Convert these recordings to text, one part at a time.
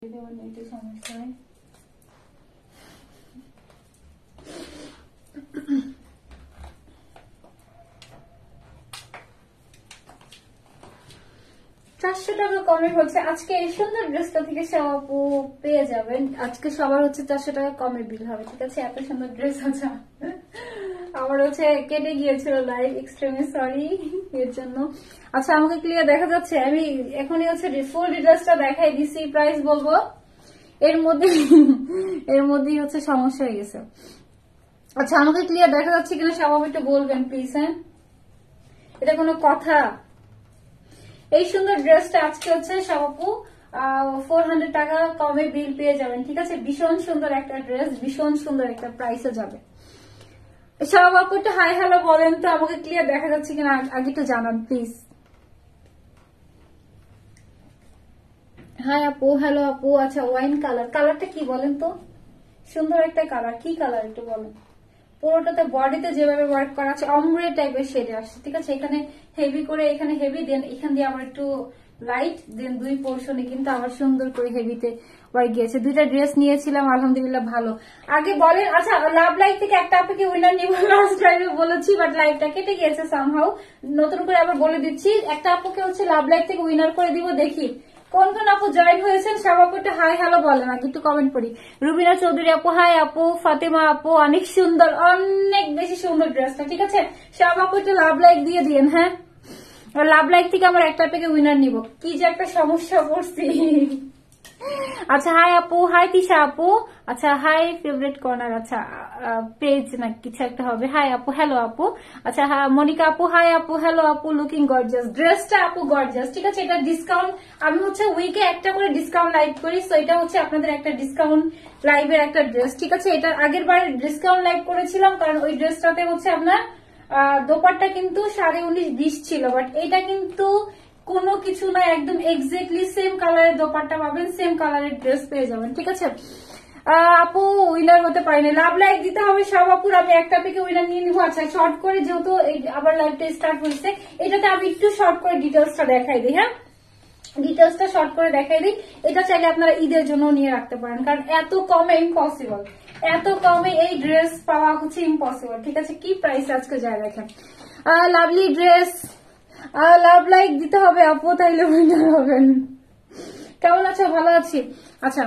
যদি আমার নেটে সমস্যা হয়। টাকা কমে হচ্ছে আজকে এই সুন্দর ড্রেসটা থেকে সব আপু পেয়ে যাবেন। আজকে সবার হচ্ছে 400 টাকা কমে বিল হবে, ঠিক আছে? এত সুন্দর ড্রেস আছে। আমার হচ্ছে কেটে গিয়েছিল লাইভ, এক্সট্রিমলি সরি এর জন্য। আচ্ছা আমাকে ক্লিয়ার দেখা যাচ্ছে? আমি এখনই হচ্ছে ফুল ডিটেলসটা দেখাই দিছি, প্রাইস বলবো, এর মধ্যেই হচ্ছে সমস্যা হয়ে গেছে। আচ্ছা আমাকে ক্লিয়ার দেখা যাচ্ছে কিনা সবাই একটু বলবেন প্লিজ। হ্যাঁ এটা কোনো কথা? এই সুন্দর ড্রেসটা আজকে হচ্ছে সব আপু 400 টাকা কমে বিল পেয়ে যাবেন, ঠিক আছে? ভীষণ সুন্দর একটা ড্রেস, ভীষণ সুন্দর একটা প্রাইসে যাবে। সব আপু একটু হাই হ্যালো বলেন তো, আমাকে ক্লিয়ার দেখা যাচ্ছে কিনা আগে একটু জানান প্লিজ। হাই আপু, হ্যালো আপু। আচ্ছা ওয়াইন কালার, কালারটা কি বলেন তো? সুন্দর একটা কালার, কি কালার একটু বলেন। পুরোটাতে বডিতে যেভাবে ওয়ার্ক করা আছে অমরে টাইপের শেডে আসছে, ঠিক আছে? এখানে হেভি করে, এখানে হেভি, দেন এখান দিয়ে আবার একটু লাইট, দেন দুই পোর্শনে কিন্তু আবার সুন্দর করে হেভিতে ওয়ার্ক গিয়েছে। দুইটা ড্রেস নিয়েছিলাম, আলহামদুলিল্লাহ ভালো। আগে বলেন, আচ্ছা লাভ লাইফ থেকে একটা আপনাকে উইনার নিব, লাস্ট লাইভে বলেছি বাট লাইভটা কেটে গিয়েছে সামহাউ, নতুন করে আবার বলে দিচ্ছি। একটা আপুকে হচ্ছে লাভ লাইফ থেকে উইনার করে দিব। দেখি কোন কোন আপু জয়েন হয়েছেন, সব আপু একটু হাই হ্যালো বলেন, আগে একটু কমেন্ট করি। রুবিনা চৌধুরী আপু হাই আপু, ফাতেমা আপু অনেক সুন্দর, অনেক বেশি সুন্দর ড্রেসটা, ঠিক আছে? সব আপু একটু লাভ লাইক দিয়ে দিন। হ্যাঁ লাভ লাইক থেকে আমার একটা থেকে উইনার নিব, কি যে একটা সমস্যা পড়ছি। আচ্ছা হাই আপু, হাই তিশা আপু। আচ্ছা হাই ফেভারিট কর্নার, আচ্ছা পেজ না কিছু একটা হবে। হাই আপু, হ্যালো আপু। আচ্ছা মনিকা আপু হাই আপু, হ্যালো আপু, লুকিং গর্জিয়াস। ড্রেসটা আপু গর্জিয়াস, ঠিক আছে? এটা ডিসকাউন্ট, আমি হচ্ছে উইকে একটা করে ডিসকাউন্ট লাইভ করি, সো এটা হচ্ছে আপনাদের একটা ডিসকাউন্ট লাইভের একটা ড্রেস, ঠিক আছে? এটা আগের বার ডিসকাউন্ট লাইভ করেছিলাম কারণ ওই ড্রেসটাতে হচ্ছে আপনার দোপাট্টা কিন্তু 19.5-20 ছিল, বাট এটা কিন্তু কোনো কিছু না, একদম এক্স্যাক্টলি সেম কালারের দোপাট্টা পাবেন, সেম কালারের ড্রেস পেয়ে যাবেন, ঠিক আছে? আপু উইনার হতে পারিনি, লাভ লাইক দিতে হবে সব আপুর। আমি একটা থেকে উইনার নিয়ে নিবো। আচ্ছা শর্ট করে, যেহেতু আবার লাইভটা স্টার্ট হয়েছে, এটাতে আমি একটু শর্ট করে ডিটেলসটা দেখাই দিই। হ্যাঁ ডিটেলসটা শর্ট করে দেখাই দিই। এটা চাইলে আপনারা ঈদের জন্য নিয়ে রাখতে পারেন, কারণ এত কমে ইম্পসিবল, এত কমে এই ড্রেস পাওয়া হচ্ছে ইম্পসিবল, ঠিক আছে? কি প্রাইস আজকে যায় দেখেন। লাভলি ড্রেস, লাভ লাইক দিতে হবে আপু, তাইলে উইনার হবেন। কেমন আছো? ভালো আছি। আচ্ছা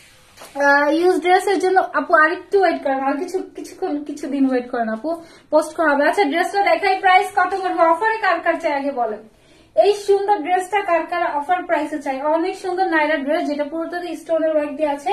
ইউজ ড্রেসের জন্য আপু আরেকটু ওয়েট করেন, আর কিছুদিন ওয়েট করেন আপু, পোস্ট করা হবে। আচ্ছা ড্রেসটা দেখাই, প্রাইস কত করবো? অফারে কার কার চাই আগে বলেন। এই সুন্দর ড্রেসটা কার কার অফার প্রাইসে চাই? অনেক সুন্দর নাইরা ড্রেস, যেটা পুরোটাতে স্টোনের ওয়ার্ক দিয়ে আছে।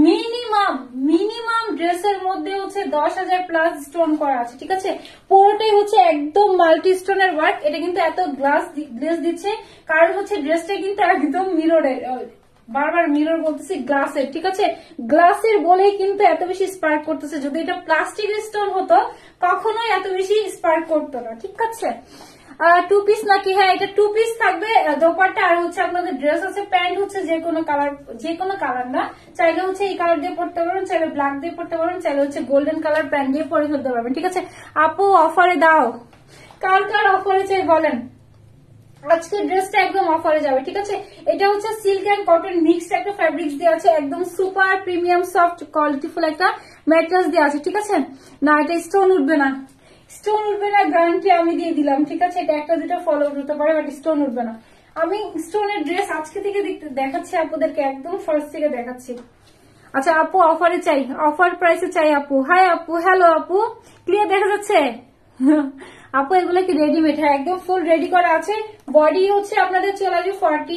মিনিমাম ড্রেসের মধ্যে হচ্ছে 10,000 প্লাস স্টোন করা আছে, ঠিক আছে? পুরোটাই হচ্ছে একদম মাল্টি স্টোনের ওয়ার্ক। এটা কিন্তু এত গ্লাস দিচ্ছে কারণ হচ্ছে ড্রেসটা কিন্তু একদম মিররের, বারবার মিরর বলতেছি, গ্লাসের, ঠিক আছে? গ্লাসের বলেই কিন্তু এত বেশি স্পার্ক করতেছে। যদি এটা প্লাস্টিকের স্টোন হতো কখনোই এত বেশি স্পার্ক করতো না, ঠিক আছে? 2 পিস নাকি? হ্যাঁ এটা 2 পিস থাকবে দোপাট্টা, আর হচ্ছে আপনাদের ড্রেস আছে, প্যান্ট হচ্ছে যে কোনো কালার না, চাইলে হচ্ছে এই কালার দিয়ে পড়তে পারবেন, চাইলে ব্ল্যাক দিয়ে পড়তে পারবেন, চাইলে হচ্ছে গোল্ডেন কালার প্যান্ট দিয়ে পরে ফেলতে পারবেন, ঠিক আছে? আপু অফারে দাও, কার কার অফারে চাই বলেন। আজকে ড্রেসটা একদম অফারে যাবে, ঠিক আছে? এটা হচ্ছে সিল্ক এন্ড কটন মিক্সড একটা ফ্যাব্রিক্স দেওয়া আছে, একদম সুপার প্রিমিয়াম সফট কোয়ালিটিফুল একটা ম্যাটেরিয়ালস দেওয়া আছে, ঠিক আছে? না এটা স্টোন উঠবে না, স্টোন উঠবে না গ্যারান্টি আমি দিয়ে দিলাম, ঠিক আছে? এটা একটা দুটো ফলো হতে পারে বাট স্টোন উঠবে না। আমি স্টোনের ড্রেস আজকে থেকে দেখাচ্ছি আপুদেরকে, একদম ফার্স্ট থেকে দেখাচ্ছি। আচ্ছা আপু অফারে চাই, অফার প্রাইসে চাই আপু। হাই আপু, হ্যালো আপু, ক্লিয়ার দেখা যাচ্ছে? আপু এগুলো কি রেডিমেড? হ্যাঁ একদম ফুল রেডি করা আছে। বডি হচ্ছে আপনাদের চলে আসবে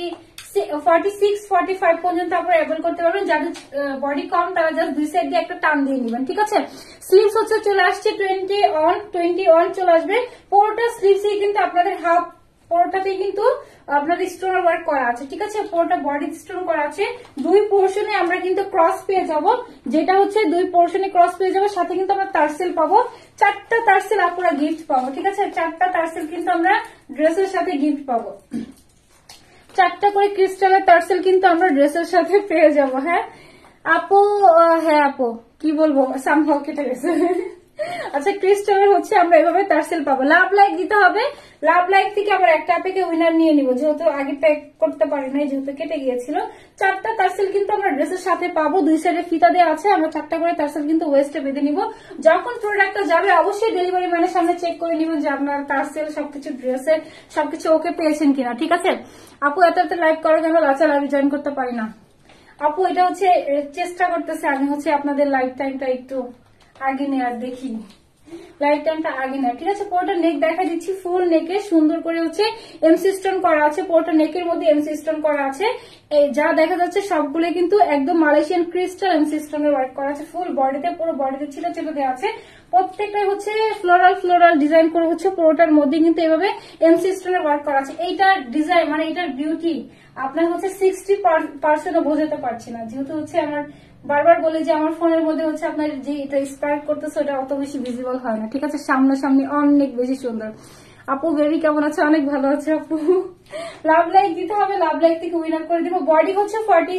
46-45 পর্যন্ত আপনারা অ্যাভেল করতে পারবেন। যাদের বডি কম তারা জাস্ট দুই সাইড দিয়ে একটা টান দিয়ে নেবেন, ঠিক আছে? স্লিভস হচ্ছে চলে আসছে 21 চলে আসবে। পুরোটা স্লিভসই কিন্তু আপনাদের হাফ, পুরোটাতেই কিন্তু আপনাদের স্টোন ওয়ার্ক করা আছে, ঠিক আছে? পুরোটা বডি স্টোন করা আছে। দুই পোর্শনে আমরা কিন্তু ক্রস পেয়ে যাব, যেটা হচ্ছে দুই পোর্শনে ক্রস পেয়ে যাবো, সাথে কিন্তু আমরা টার্সেল পাবো, 4টা টার্সেল আপনারা গিফট পাবো, ঠিক আছে? 4টা টার্সেল কিন্তু আমরা ড্রেসের সাথে গিফট পাবো, 4টা করে ক্রিস্টালের টার্সেল কিন্তু আমরা ড্রেসের সাথে পেয়ে যাব। হ্যাঁ আপু, হ্যাঁ আপু কি বলবো, সামহাও কেটে গেছে। আচ্ছা ক্রিস্টালের হচ্ছে আমরা এভাবে টার্সেল পাবো। লাভ লাইক দিতে হবে, লাভ লাইক থেকে আবার একটা থেকে উইনার নিয়ে নিব, যেহেতু আগে প্যাক করতে পারি নাই, যেহেতু কেটে গিয়েছিল। 4টা টার্সেল কিন্তু আমরা ড্রেসের সাথে পাবো। 2 সাইডে ফিতা দেওয়া আছে, আমরা 4টা করে টার্সেল কিন্তু ওয়েস্টে বেঁধে নিব। যখন প্রোডাক্টটা যাবে অবশ্যই ডেলিভারি ম্যানের সামনে চেক করে নিবেন যে আপনার টার্সেল সবকিছু ড্রেসের সবকিছু ওকে পেয়েছেন কিনা, ঠিক আছে। আপু এত লাইক করে কেন, লাচা লাইভ জয়েন করতে পারি না। আপু এটা হচ্ছে চেষ্টা করতেছে আমি হচ্ছে আপনাদের লাইফ টাইমটা একটু আগে নেওয়ার, দেখি লাইফ টাইমটা আগে নেওয়ার, ঠিক আছে। পুরোটা নেক দেখা দিচ্ছি, ফুল নেকে সুন্দর করে হচ্ছে এমসি স্টোন করা আছে, পুরোটা নেকের মধ্যে এমসি স্টোন করা আছে। এই যা দেখা যাচ্ছে সবগুলো কিন্তু একদম মালয়েশিয়ান ক্রিস্টাল এমসি স্টোনের ওয়ার্ক করা আছে। ফুল বডিতে, পুরো বডিতে ছিল ছিল দেওয়া আছে। প্রত্যেকটা হচ্ছে ফ্লোরাল ডিজাইন করে হচ্ছে পুরোটার মধ্যে কিন্তু এভাবে এমসি স্টোনের ওয়ার্ক করা আছে। এইটার ডিজাইন মানে এটার বিউটি আপনার হচ্ছে 60% বোঝাতে পারছি না, যেহেতু হচ্ছে আমার বারবার বলি যে আমার ফোনের মধ্যে হচ্ছে আপনার যে এটা স্পার্ক করতেছে ওটা অত বেশি ভিজিবল হয় না, ঠিক আছে। সামনাসামনি অনেক বেশি সুন্দর। আপু বেবি কেমন আছে? অনেক ভালো আছে আপু। লাভ লাইক দিতে হবে, লাভ লাইক থেকে উইনার করে দিব। বডি হচ্ছে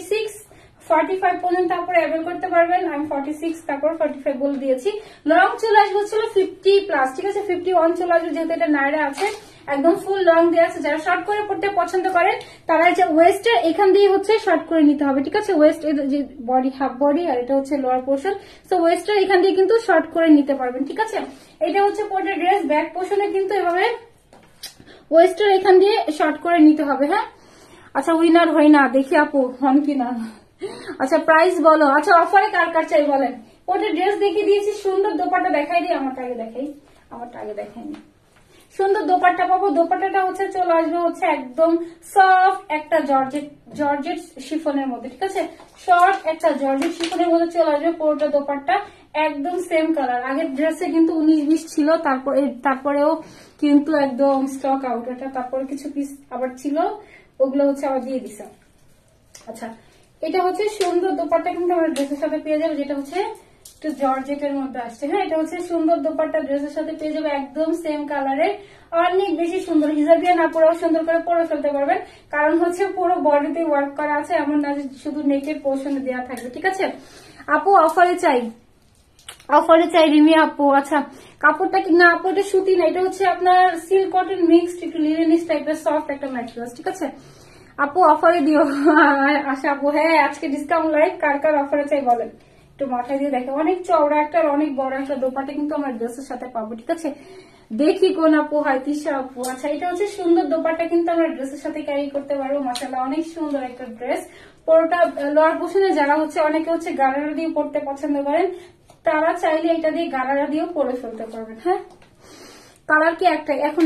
46-45 পর্যন্ত তারপরে অ্যাভেল করতে পারবেন। আমি 46 তারপর 45 বলে দিয়েছি। লং চলে আসবে হচ্ছিল 50+, ঠিক আছে। 51 চলে আসবে, যেহেতু এটা নাইরা আছে একদম ফুল লং দেওয়া আছে। যারা শর্ট করে পড়তে পছন্দ করেন তারা হচ্ছে ওয়েস্টের এখান দিয়ে হচ্ছে শর্ট করে নিতে হবে, ঠিক আছে। ওয়েস্ট যে বডি, হাফ বডি, আর এটা হচ্ছে লোয়ার পোর্শন, সো ওয়েস্টের এখান দিয়ে কিন্তু শর্ট করে নিতে পারবেন, ঠিক আছে। এটা হচ্ছে পড়তে ড্রেস, ব্যাক পোর্শনে কিন্তু এভাবে ওয়েস্টের এখান দিয়ে শর্ট করে নিতে হবে, হ্যাঁ। আচ্ছা উইনার হয় না, দেখি আপু হন কিনা। আচ্ছা প্রাইস বলো। আচ্ছা অফারে কার কার চাই বলেন। পড়তে ড্রেস দেখিয়ে দিয়েছি, সুন্দর দোপাট্টা দেখাই দিই। আমারটা আগে দেখাইনি। সুন্দর দোপাট্টা পাবো। দোপাট্টাটা হচ্ছে চলে আসবে হচ্ছে একদম সফট একটা জর্জেট শিফনের মধ্যে, ঠিক আছে। শর্ট একটা জর্জেট শিফনের মধ্যে চলে আসবে পুরোটা দোপাট্টা, একদম সেম কালার। আগের ড্রেসে কিন্তু 19-20 ছিল, তারপরেও কিন্তু একদম স্টক আউট এটা। তারপরে কিছু পিস আবার ছিল, ওগুলো হচ্ছে আবার দিয়ে দিছে। আচ্ছা এটা হচ্ছে সুন্দর দোপাট্টা কিন্তু আমরা ড্রেসের সাথে পেয়ে যাবো, যেটা হচ্ছে একটু জর্জেটের মধ্যে আসছে, হ্যাঁ। এটা হচ্ছে সুন্দর দোপাট্টা, ড্রেসের সাথে পেয়ে যাবে একদম সেম কালারে, অনেক বেশি সুন্দর। হিজাবিয়া না পরেও সুন্দর করে পরে ফেলতে পারবেন, কারণ হচ্ছে পুরো বডিতে ওয়ার্ক করা আছে, এমন না যে শুধু নেকের পোর্শনে দেওয়া থাকবে, ঠিক আছে। আপু অফারে চাই রিমি আপু। আচ্ছা কাপড়টা কি না আপু, এটা সুতি না, এটা হচ্ছে আপনার সিল্ক কটন মিক্সড, একটু লিনেনিস টাইপের সফট একটা ম্যাটেরিয়াল, ঠিক আছে। আপু অফারে দিও। আশা আপু হ্যাঁ আজকে ডিসকাউন্ট লাইভ, কার কার অফারে চাই বলেন, একটু মাথায় দিয়ে দেখে। অনেক চওড়া একটা অনেক বড় একটা দোপাট্টা কিন্তু আমার ড্রেসের সাথে পাবো, ঠিক আছে। দেখি কোন আপু হয়, তিশা আপু। আচ্ছা এটা হচ্ছে সুন্দর দোপাট্টা কিন্তু আমরা ড্রেসের সাথে ক্যারি করতে পারবো, মাশাআল্লাহ অনেক সুন্দর একটা ড্রেস। পুরোটা লোয়ার পোর্শনে যারা হচ্ছে অনেকে হচ্ছে গারারা দিয়ে পড়তে পছন্দ করেন, তারা চাইলে এটা দিয়ে গারারা দিয়েও পরে ফেলতে পারবেন, হ্যাঁ। কালার কি একটাই? এখন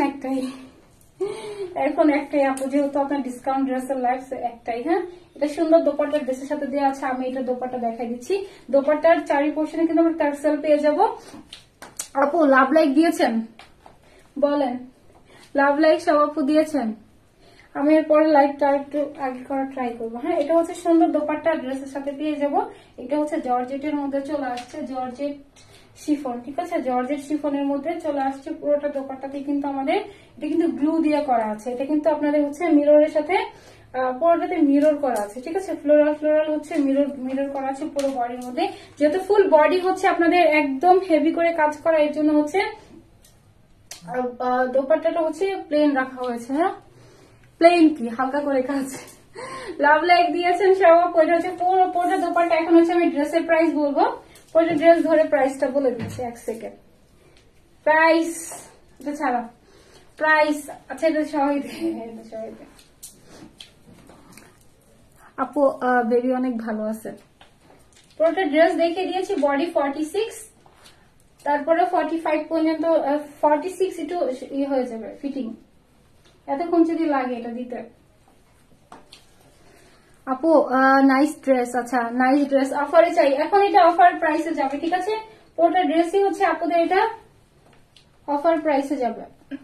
একটাই আপু, যেহেতু আপনার ডিসকাউন্ট ড্রেসের লাইফ একটাই, হ্যাঁ। এটা সুন্দর দোপাট্টার ড্রেসের সাথে দেওয়া আছে। আমি এটা দোপাট্টা দেখাই দিচ্ছি। দোপাট্টার চারি পোর্শনে কিন্তু আমরা টার্সেল পেয়ে যাবো। আপু লাভ লাইক দিয়েছেন বলেন, লাভ লাইক সব আপু দিয়েছেন? আমি এরপরে লাইকটা একটু আগে করা ট্রাই করবো, হ্যাঁ। এটা হচ্ছে সুন্দর দোপাট্টা ড্রেসের সাথে পেয়ে যাবো। এটা হচ্ছে জর্জেটের মধ্যে চলে আসছে, জর্জেট শিফন, ঠিক আছে। জর্জেট শিফনের মধ্যে চলে আসছে পুরোটা দোপাট্টাতে কিন্তু আমাদের এটা কিন্তু গ্লু দিয়ে করা আছে। এটা কিন্তু আপনাদের হচ্ছে মিররের সাথে পুরোটাতে মিরর করা আছে, ঠিক আছে। ফ্লোরাল হচ্ছে মিরর করা আছে পুরো বডির মধ্যে, যেহেতু ফুল বডি হচ্ছে আপনাদের একদম হেভি করে কাজ করা, এর জন্য হচ্ছে দোপাট্টাটা হচ্ছে প্লেন রাখা হয়েছে, হ্যাঁ। প্লেন কি হালকা করে কাজ। লাভ লাইক দিয়েছেন সব। ওইটা হচ্ছে পুরো দোপাট্টা। এখন হচ্ছে আমি ড্রেসের প্রাইস বলবো, ওইটা ড্রেস ধরে প্রাইসটা বলে দিচ্ছি, এক সেকেন্ড। প্রাইস এটা ছাড়া প্রাইস, আচ্ছা এটা সবাই আপু বেবি অনেক ভালো আছে। পুরোটা ড্রেস দেখে দিয়েছি। বডি 46, তারপরে 45 পর্যন্ত, 46 একটু ইয়ে হয়ে যাবে ফিটিং, এতক্ষণ যদি লাগে এটা দিতে। আপু নাইস ড্রেস। আচ্ছা নাইস ড্রেস অফারে চাই, এখন এটা অফার প্রাইসে যাবে, ঠিক আছে। পুরোটা ড্রেসই হচ্ছে আপুদের এটা অফার প্রাইসে যাবে।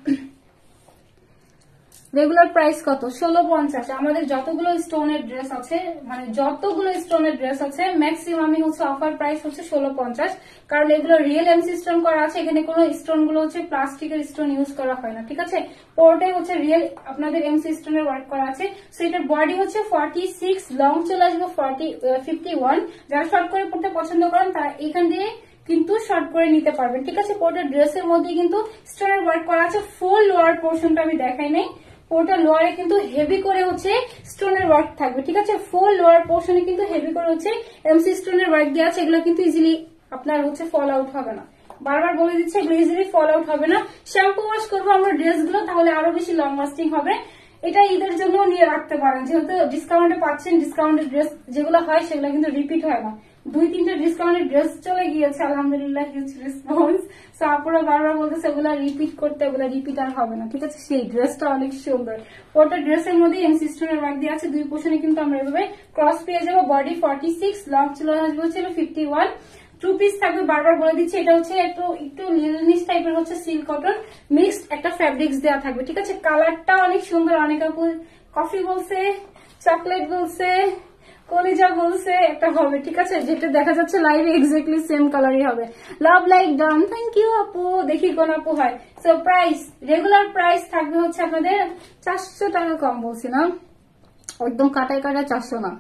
রেগুলার প্রাইস কত? 1650। আমাদের যতগুলো স্টোনের ড্রেস আছে, মানে যতগুলো স্টোনের ড্রেস আছে ম্যাক্সিমামই হচ্ছে অফার প্রাইস হচ্ছে 1650, কারণ এগুলো রিয়েল এমসি স্টোন করা আছে। এখানে কোনো স্টোন গুলো হচ্ছে প্লাস্টিকের স্টোন ইউজ করা হয় না, ঠিক আছে। পুরোটাই হচ্ছে রিয়েল আপনাদের এমসি স্টোনের ওয়ার্ক করা আছে। সো এটার বডি হচ্ছে 46, লং চলে আসবে 51। যারা শর্ট করে পড়তে পছন্দ করেন তারা এখান দিয়ে কিন্তু শর্ট করে নিতে পারবেন, ঠিক আছে। পুরোটা ড্রেসের মধ্যে কিন্তু স্টোনের ওয়ার্ক করা আছে। ফুল লোয়ার পোর্শনটা আমি দেখাই নাই, পুরোটা লোয়ারে কিন্তু হেভি করে হচ্ছে স্টোনের ওয়ার্ক থাকবে, ঠিক আছে। ফুল লোয়ার পোর্শনে কিন্তু হেভি করে হচ্ছে এমসি স্টোনের ওয়ার্ক দেওয়া আছে। এগুলো কিন্তু ইজিলি আপনার হচ্ছে ফল আউট হবে না, বারবার বলে দিচ্ছে, এগুলো ইজিলি ফল আউট হবে না। শ্যাম্পু ওয়াশ করবো আমরা ড্রেসগুলো, তাহলে আরো বেশি লং লাস্টিং হবে। এটা ঈদের জন্য নিয়ে রাখতে পারেন, যেহেতু ডিসকাউন্টে পাচ্ছেন। ডিসকাউন্টের ড্রেস যেগুলো হয় সেগুলো কিন্তু রিপিট হয় না। 2-3টা ডিসকাউন্টের ড্রেস চলে গিয়েছে, আলহামদুলিল্লাহ, হিউজ রেসপন্স। সো আপনারা বারবার বলতেছে ওগুলো রিপিট করতে, ওগুলো রিপিট আর হবে না, ঠিক আছে। সেই ড্রেসটা অনেক সুন্দর, ওটা ড্রেসের মধ্যে এমসি স্টোনের ওয়ার্ক দিয়ে আছে। 2 পোর্শনে কিন্তু আমরা এভাবে ক্রস পেয়ে যাবো। বডি 46, লং চলে আসবে হচ্ছে 51। 2 পিস থাকবে, বারবার বলে দিচ্ছি। এটা হচ্ছে একটু লিলনিস টাইপের হচ্ছে সিল্ক কটন মিক্সড একটা ফ্যাব্রিক্স দেওয়া থাকবে, ঠিক আছে। কালারটা অনেক সুন্দর, অনেক আপু কফি বলছে, চকলেট বলছে, কলিজা বলছে, একটা হবে, ঠিক আছে। যেটা দেখা যাচ্ছে লাইভে এক্স্যাক্টলি সেম কালারই হবে। Love like done, thank you আপু। দেখি কোন আপু হয়। সো প্রাইস, রেগুলার প্রাইস থাকবে হচ্ছে আপনাদের 400 টাকা, কম বলছি না, একদম কাটায় 400 না,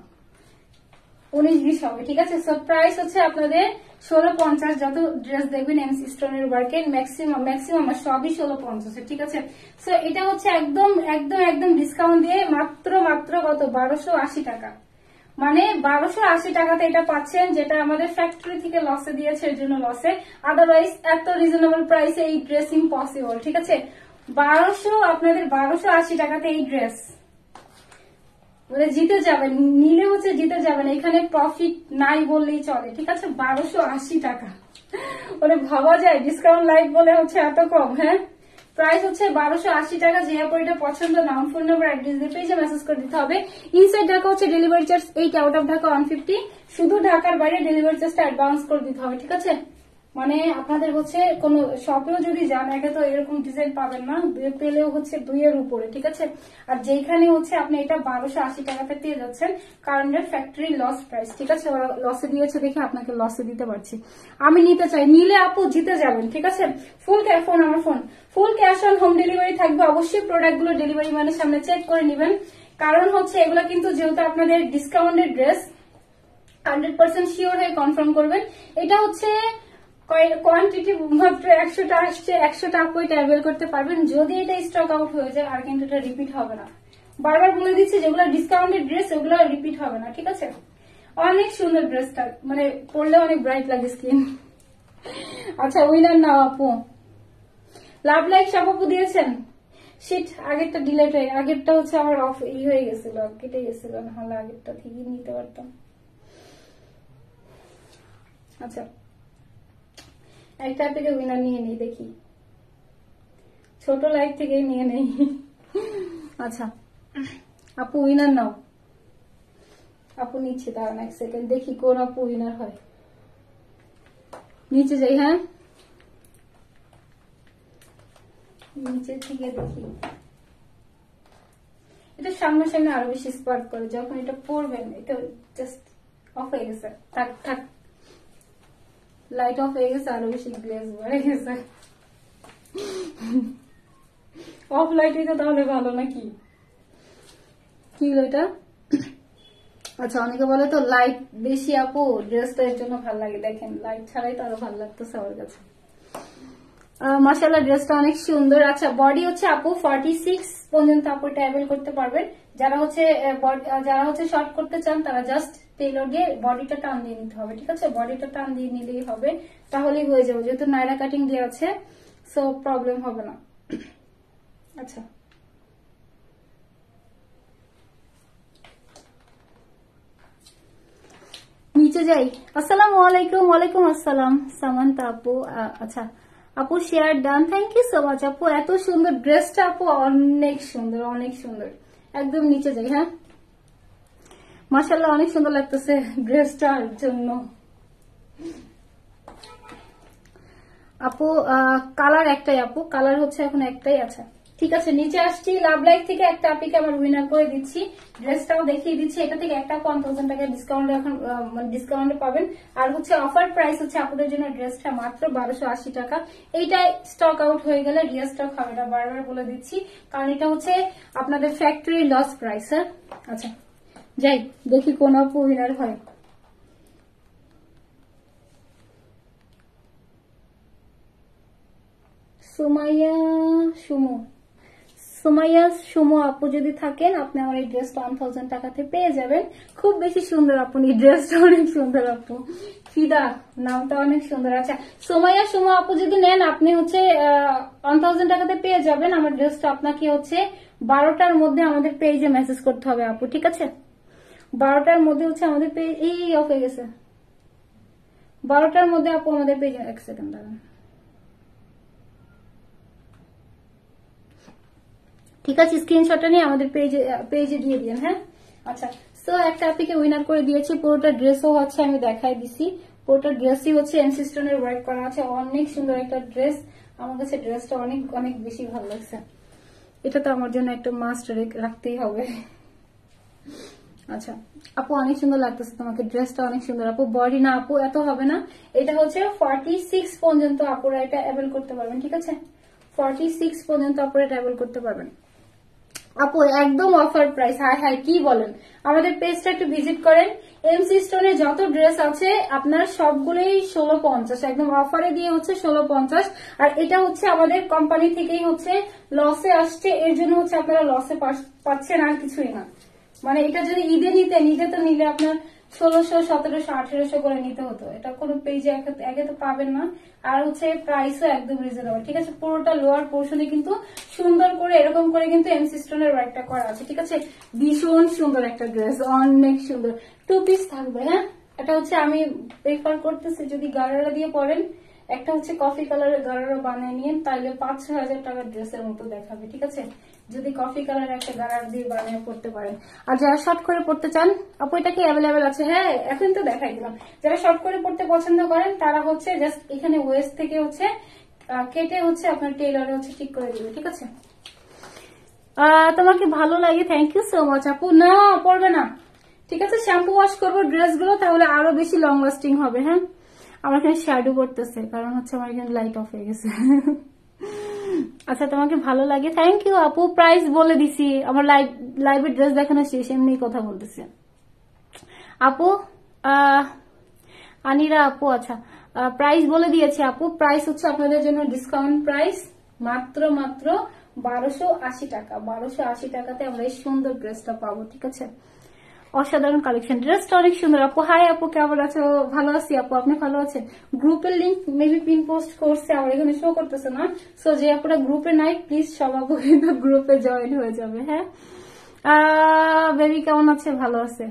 19-20 হবে, ঠিক আছে। সো প্রাইস হচ্ছে আপনাদের 1650। যত ড্রেস দেখবেন এমসি স্টোনের ওয়ার্কের ম্যাক্সিমাম সবই 1650, ঠিক আছে। সো এটা হচ্ছে একদম একদম একদম ডিসকাউন্ট দিয়ে মাত্র কত 1280 টাকা, মানে 1280 টাকাতে এটা পাচ্ছেন, যেটা আমাদের ফ্যাক্টরি থেকে লসে দিয়েছে, এর জন্য লসে। আদারওয়াইজ এত রিজনেবল প্রাইসে এই ড্রেস ইম্পসিবল, ঠিক আছে। আপনাদের 1280 টাকাতে এই ড্রেস মানে জিতে যাবেন, নিলে হচ্ছে জিতে যাবেন। এখানে প্রফিট নাই বললেই চলে, ঠিক আছে। 1280 টাকা মানে ভাবা যায় ডিসকাউন্ট লাইভ বলে হচ্ছে এত কম। হ্যাঁ, প্রাইস হচ্ছে 1280 টাকা। যে আপনার এটা পছন্দ, নাম, ফোন নাম্বার, অ্যাড্রেস দিয়ে পেজে মেসেজ করে দিতে হবে। ইনসাইড ঢাকা হচ্ছে delivery charge 8, out of Dhaka 150। শুধু ঢাকার বাইরে ডেলিভারি চার্জটা অ্যাডভান্স করে দিতে হবে, ঠিক আছে। মানে আপনাদের হচ্ছে কোন শপেও যদি যান, একে তো এরকম ডিজাইন পাবেন না, পেলেও হচ্ছে 2 এর উপরে, ঠিক আছে। আর যেখানে হচ্ছে আপনি এটা 1280 টাকাতে পেয়ে যাচ্ছেন, কারণ এর ফ্যাক্টরি লস প্রাইস, ঠিক আছে। ওরা লসে দিয়েছে দেখে আপনাকে লসে দিতে পারছি। আমি নিতে চাই, নিলে আপু জিতে যাবেন, ঠিক আছে। Full cash on home delivery থাকবে। অবশ্যই প্রোডাক্ট গুলো ডেলিভারি ম্যানের সামনে চেক করে নেবেন, কারণ হচ্ছে এগুলো কিন্তু যেহেতু আপনাদের ডিসকাউন্টেড ড্রেস, 100% শিওর হয়ে কনফার্ম করবেন। এটা হচ্ছে কোয়ান্টিটি মাত্র 100টা আসছে, 100টা আপনি অ্যাভেল করতে পারবেন। যদি এটা স্টক আউট হয়ে যায় আর কিন্তু এটা রিপিট হবে না, বারবার বলে দিচ্ছি, যেগুলো ডিসকাউন্টেড ড্রেস ওগুলো রিপিট হবে না, ঠিক আছে। অনেক সুন্দর ড্রেসটা, মানে পরলে অনেক ব্রাইট লাগে স্কিন। আচ্ছা, উইনার নাও আপু। লাভ লাইক সব আপু দিয়েছেন। শিট, আগেরটা ডিলেট হয়ে, আগেরটা হচ্ছে আমার অফ হয়ে গেছিল, কেটে গেছিল, নাহলে আগেরটা ঠিকই নিতে পারতাম। আচ্ছা, একটা থেকে উইনার নিয়ে নেই, দেখি ছোট লাইভ থেকে নিয়ে নেই। আচ্ছা আপু উইনার নাও। আপু নিচ্ছে, দাঁড়ান 1 সেকেন্ড, দেখি কোন আপু উইনার হয়। নিচে যাই, হ্যাঁ নিচে থেকে দেখি। এটা সামনাসামনি আরো বেশি স্পার্ক করে, যখন এটা পরবেন এটা জাস্ট অফ হয়ে গেছে, থাক থাক, লাইট অফ হয়ে গেছে, আরো বেশি গ্লেজ হয়ে গেছে। অফ লাইট এটা তাহলে ভালো নাকি কি হলো এটা? আচ্ছা, অনেকে বলে তো লাইট বেশি আপু ড্রেসটা এর জন্য ভালো লাগে। দেখেন লাইট ছাড়াই তো আরো ভালো লাগতেছে আমার কাছে। মাশাআল্লাহ, ড্রেসটা অনেক সুন্দর। আচ্ছা, বডি হচ্ছে আপু 46 পর্যন্ত আপু ট্রাভেল করতে পারবেন। যারা হচ্ছে শর্ট করতে চান তারা জাস্ট টেইলর দিয়ে বডিটা টান দিয়ে নিতে হবে, ঠিক আছে। বডিটা টান দিয়ে নিলেই হবে, তাহলেই হয়ে যাবে, যেহেতু নাইরা কাটিং দিয়ে আছে, সো প্রবলেম হবে না। আচ্ছা, নিচে যাই। আসসালামু আলাইকুম। ওয়ালাইকুম আসসালাম সামান্তা আপু। আচ্ছা আপু, share done, thank you so much আপু। এত সুন্দর ড্রেসটা আপু, অনেক সুন্দর, অনেক সুন্দর। একদম নিচে যাই, হ্যাঁ মাশাআল্লাহ, অনেক সুন্দর লাগতেছে ড্রেসটার জন্য আপু। কালার একটাই আপু, কালার হচ্ছে এখন একটাই। আচ্ছা ঠিক আছে, নিচে আসছি। লাভ লাইফ থেকে একটা আপিকে আমার উইনার করে দিচ্ছি, ড্রেসটাও দেখিয়ে দিচ্ছি। এটা থেকে একটা 1000 টাকা ডিসকাউন্ট এখন ডিসকাউন্টে পাবেন। আর হচ্ছে অফার প্রাইস হচ্ছে আপনাদের জন্য ড্রেসটা মাত্র 1280 টাকা। এইটাই স্টক আউট হয়ে গেলে রিস্টক হবে, এটা বারবার বলে দিচ্ছি, কারণ এটা হচ্ছে আপনাদের ফ্যাক্টরি লস প্রাইস। হ্যাঁ আচ্ছা, যাই দেখি কোন আপু উইনার হয়। সুমাইয়া সুমু, সুমাইয়া সুমো আপু যদি থাকেন আপনি আমার এই ড্রেসটা 1000 টাকাতে পেয়ে যাবেন। খুব বেশি সুন্দর আপু, এই ড্রেসটা অনেক সুন্দর আপু। ফিদা নামটা অনেক সুন্দর। আচ্ছা সুমাইয়া সুমো আপু যদি নেন আপনি হচ্ছে 1000 টাকাতে পেয়ে যাবেন। আমার ড্রেসটা আপনাকে হচ্ছে 12টার মধ্যে আমাদের পেজে মেসেজ করতে হবে আপু, ঠিক আছে? 12টার মধ্যে হচ্ছে আমাদের পেজ এই অফ হয়ে গেছে। 12টার মধ্যে আপু আমাদের পেজে, এক সেকেন্ড দাঁড়ান, ঠিক আছে? স্ক্রিনশটটা নিয়ে আমাদের পেজে দিয়ে দিন, হ্যাঁ? আচ্ছা সো একটা অ্যাপিকে উইনার করে দিয়েছি। পুরোটা ড্রেসও হচ্ছে আমি দেখাই দিছি। পুরোটা ড্রেসই হচ্ছে এমসি স্টোনের ওয়ার্ক করা আছে। অনেক সুন্দর একটা ড্রেস। আমার কাছে ড্রেসটা অনেক অনেক বেশি ভালো লাগছে। এটা তো আমার জন্য একটা মাস্ট রাখতেই হবে। আচ্ছা আপু অনেক সুন্দর লাগতেছে তোমাকে, ড্রেসটা অনেক সুন্দর আপু। বডি না আপু এত হবে না, এটা হচ্ছে 46 পর্যন্ত আপুরা এটা অ্যাভেল করতে পারবেন, ঠিক আছে? 46 পর্যন্ত আপুরা এটা অ্যাভেল করতে পারবেন আপু, একদম অফার প্রাইস। হাই হাই কি বলেন, আমাদের পেজটা একটু ভিজিট করেন। এমসি স্টোরে যত ড্রেস আছে আপনার সবগুলোই 1650, একদম অফারে দিয়ে হচ্ছে 1650। আর এটা হচ্ছে আমাদের কোম্পানি থেকেই হচ্ছে লসে আসছে, এর জন্য হচ্ছে আপনারা লসে পাচ্ছেন, আর কিছুই না। মানে এটা যদি ঈদে নিতেন, ঈদে তো নিলে আপনার 1600, 1700, 1800 করে নিতে হতো। এটা কোনো পেজে একে তো পাবেন না। আর হচ্ছে প্রাইসও একদম রিজনেবল, ঠিক আছে? পুরোটা লোয়ার পোর্শনে কিন্তু সুন্দর করে এরকম করে কিন্তু এমসি স্টোনের ওয়ার্কটা করা আছে, ঠিক আছে? ভীষণ সুন্দর একটা ড্রেস, অনেক সুন্দর। 2 পিস থাকবে, হ্যাঁ? এটা হচ্ছে আমি প্রেফার করতেছি যদি গারারা দিয়ে পরেন, একটা হচ্ছে কফি কালারের গারারা বানিয়ে নিন, তাহলে 5-6 হাজার টাকার ড্রেসের মতো দেখাবে, ঠিক আছে? যদি কফি কালার একটা গারার দিয়ে বানিয়ে পড়তে পারেন। আর যারা শর্ট করে পড়তে চান আপু এটা কি অ্যাভেলেবেল আছে? হ্যাঁ এখন তো দেখাই দিলাম। যারা শর্ট করে পড়তে পছন্দ করেন তারা হচ্ছে জাস্ট এখানে ওয়েস্ট থেকে হচ্ছে কেটে হচ্ছে আপনার টেইলরে হচ্ছে ঠিক করে দিবে, ঠিক আছে? তোমাকে ভালো লাগে, থ্যাংক ইউ সো মাচ আপু। না পড়বে না, ঠিক আছে? শ্যাম্পু ওয়াশ করবো ড্রেস গুলো, তাহলে আরো বেশি লং লাস্টিং হবে। হ্যাঁ আমার এখানে শ্যাডো পড়তেছে, কারণ হচ্ছে আমার এখানে লাইট অফ হয়ে গেছে। আচ্ছা তোমাকে ভালো লাগে, থ্যাংক ইউ আপু। প্রাইস বলে দিছি, আমার লাইভের ড্রেস দেখানো শেষ, এমনি কথা বলতেছে আপু। আনিরা আপু আচ্ছা প্রাইস বলে দিয়েছি আপু। প্রাইস হচ্ছে আপনাদের জন্য ডিসকাউন্ট প্রাইস, মাত্র 1280 টাকা। 1280 টাকাতে আমরা এই সুন্দর ড্রেসটা পাবো, ঠিক আছে? অসাধারণ কালেকশন, ড্রেসটা অনেক সুন্দর আপু। হাই আপু কেমন আছো? ভালো আছি আপু, আপনি ভালো আছেন? গ্রুপের লিঙ্ক মেবি পিন পোস্ট করছে, আমার এখানে শো করতেছে না। সো যে আপনারা গ্রুপে নাই প্লিজ সব আপু কিন্তু গ্রুপে জয়েন হয়ে যাবে। হ্যাঁ বেবি কেমন আছে? ভালো আছে।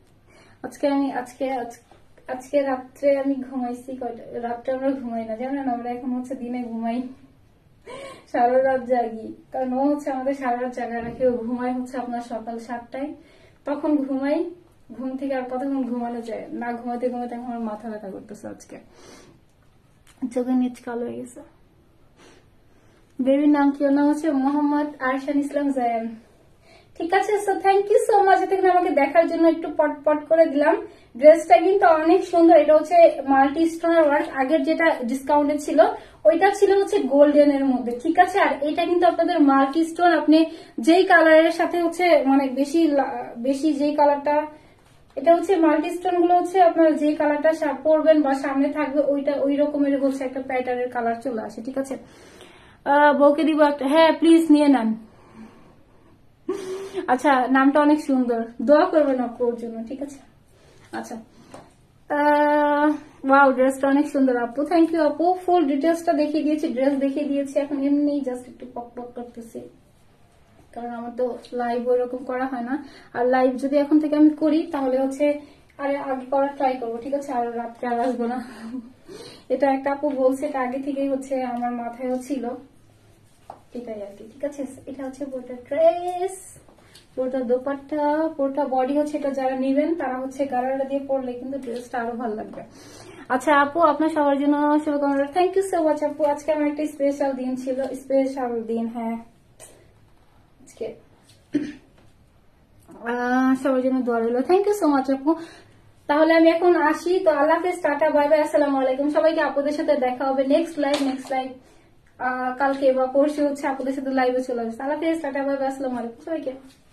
আজকে রাত্রে আমি ঘুমাইছি রাত্রে আমরা ঘুমাই না, জানেন? আমরা এখন হচ্ছে দিনে ঘুমাই, সারা রাত জাগি, কারণ ও হচ্ছে আমাদের সারা রাত জায়গা রাখে। ও ঘুমায় হচ্ছে আপনার সকাল 7টায়, তখন ঘুমাই। ঘুম থেকে আর কতক্ষণ ঘুমানো যায় না, ঘুমাতে ঘুমাতে আমার মাথা ব্যথা করতেছে। আজকে চোখের নিচ কালো হয়ে গেছে। বেবির নাম কি? ওর নাম হচ্ছে মোহাম্মদ আরশান ইসলাম জায়ান, ঠিক আছে? So thank you so much এতক্ষণ আমাকে দেখার জন্য। একটু পট করে দিলাম। ড্রেসটা কিন্তু অনেক সুন্দর। এটা হচ্ছে মাল্টি স্টোনের ওয়ার্ক। আগের যেটা ডিসকাউন্টে ছিল ওইটা ছিল হচ্ছে গোল্ডেন এর মধ্যে, ঠিক আছে? আর এটা কিন্তু আপনাদের মাল্টি স্টোন। আপনি যেই কালারের সাথে হচ্ছে মানে বেশি যেই কালারটা, এটা হচ্ছে মাল্টি স্টোন গুলো হচ্ছে আপনার যে কালারটা পরবেন বা সামনে থাকবে ওইটা ওই রকমের হচ্ছে একটা প্যাটার্নের কালার চলে আসে, ঠিক আছে? বউকে দিব একটা, হ্যাঁ প্লিজ নিয়ে নেন। আচ্ছা নামটা অনেক সুন্দর, দোয়া করবেন আপুর জন্য, ঠিক আছে? আচ্ছা ওয়াও ড্রেসটা অনেক সুন্দর আপু, থ্যাংক ইউ আপু। ফুল ডিটেলসটা দেখিয়ে দিয়েছি, ড্রেস দেখিয়ে দিয়েছি। এখন এমনি জাস্ট একটু পক করতেছি, কারণ আমার তো লাইভ ওইরকম করা হয় না। আর লাইভ যদি এখন থেকে আমি করি তাহলে হচ্ছে আরে আগে করার ট্রাই করবো, ঠিক আছে? আর রাত্রে আর আসবো না। এটা একটা আপু বলছে, এটা আগে থেকেই হচ্ছে আমার মাথায়ও ছিল, এটাই আর কি, ঠিক আছে? এটা হচ্ছে পুরোটা ড্রেস, পুরোটা দোপাট্টা, পুরোটা বডি হচ্ছে। এটা যারা নেবেন তারা হচ্ছে গারারা দিয়ে পরলে কিন্তু ড্রেসটা আরো ভালো লাগবে। আচ্ছা আপু আপনার সবার জন্য শুভকামনা, থ্যাংক ইউ সো মাচ আপু। আজকে আমার একটা স্পেশাল দিন ছিল, স্পেশাল দিন। হ্যাঁ আজকে সবার জন্য দোয়া রইল, থ্যাংক ইউ সো মাচ আপু। তাহলে আমি এখন আসি, তো আল্লাহ হাফেজ, টাটা বাই বাই, আসসালামু আলাইকুম সবাইকে। আপুদের সাথে দেখা হবে নেক্সট লাইভ কালকে বা পরশু হচ্ছে আপুদের সাথে লাইভে চলে আসবে। আল্লাহ হাফেজ, টাটা বাই বাই, আসসালামু আলাইকুম সবাইকে।